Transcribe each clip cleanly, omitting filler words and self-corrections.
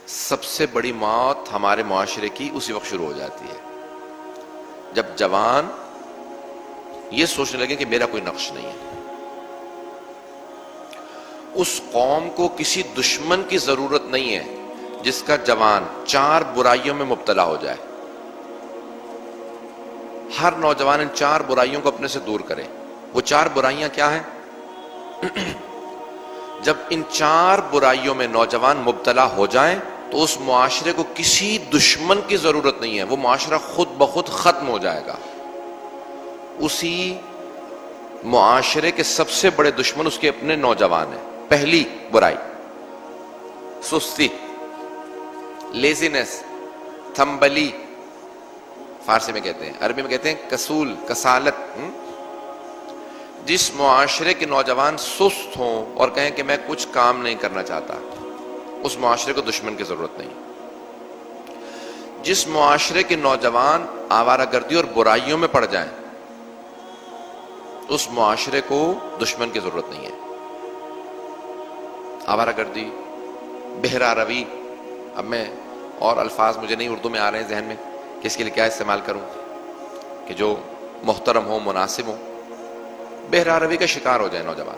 سب سے بڑی موت ہمارے معاشرے کی اسی وقت شروع ہو جاتی ہے جب جوان یہ سوچنے لگے کہ میرا کوئی نقش نہیں ہے. اس قوم کو کسی دشمن کی ضرورت نہیں ہے جس کا جوان 4 برائیوں میں مبتلا ہو جائے. ہر نوجوان ان 4 برائیوں کو اپنے سے دور کرے. وہ 4 برائیاں کیا ہیں؟ جب ان 4 برائیوں میں نوجوان مبتلا ہو جائیں تو اس معاشرے کو کسی دشمن کی ضرورت نہیں ہے، وہ معاشرہ خود بخود ختم ہو جائے گا. اسی معاشرے کے سب سے بڑے دشمن اس کے اپنے نوجوان ہیں. پہلی برائی سستی، لیزینس، تھمبلی فارسی میں کہتے ہیں، عربی میں کہتے ہیں کسول، کسالت. جس معاشرے کے نوجوان سست ہوں اور کہیں کہ میں کچھ کام نہیں کرنا چاہتا، اس معاشرے کو دشمن کی ضرورت نہیں. جس معاشرے کے نوجوان آوارہ گردی اور برائیوں میں پڑ جائیں، اس معاشرے کو دشمن کی ضرورت نہیں ہے. آوارہ گردی، بہرا روی، اب میں اور الفاظ مجھے نہیں اردو میں آ رہے ہیں ذہن میں کہ اس کے لیے کیا استعمال کروں کہ جو محترم ہو، مناسب ہو. بہرا روی کا شکار ہو جائے نوجوان،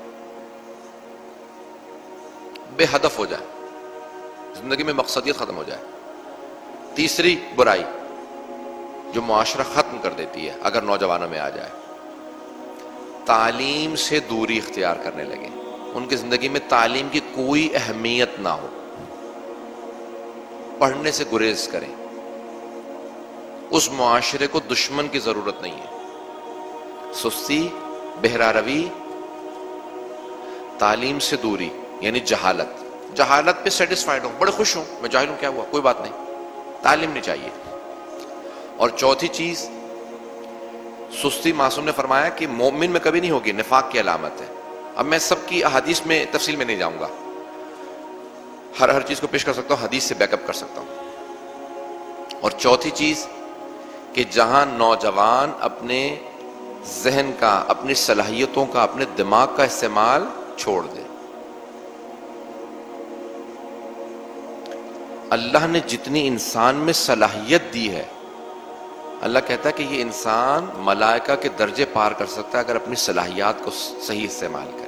بے ہدف ہو جائے، زندگی میں مقصدیت ختم ہو جائے. تیسری برائی جو معاشرہ ختم کر دیتی ہے اگر نوجوانوں میں آ جائے، تعلیم سے دوری اختیار کرنے لگے. ان کی زندگی میں تعلیم کی کوئی اہمیت نہ ہو، پڑھنے سے گریز کریں. اس معاشرے کو دشمن کی ضرورت نہیں ہے. سستی، بہرا روی، تعلیم سے دوری یعنی جہالت پہ سیٹسفائیڈ ہوں، بڑے خوش ہوں، میں جاہل ہوں، کیا ہوا، کوئی بات نہیں، تعلیم نہیں چاہیے. اور چوتھی چیز، سستی معصوم نے فرمایا کہ مومن میں کبھی نہیں ہوگی، نفاق کی علامت ہے. اب میں سب کی احادیث میں تفصیل میں نہیں جاؤں گا، ہر چیز کو پیش کر سکتا ہوں، حدیث سے بیک اپ کر سکتا ہوں. اور چوتھی چیز کہ جہاں نوجوان اپنے ذہن کا، اپنی صلاحیتوں کا، اپنے دماغ کا استعمال چھوڑ دے. اللہ نے جتنی انسان میں صلاحیت دی ہے، اللہ کہتا ہے کہ یہ انسان ملائکہ کے درجے پار کر سکتا ہے اگر اپنی صلاحیات کو صحیح استعمال کرے.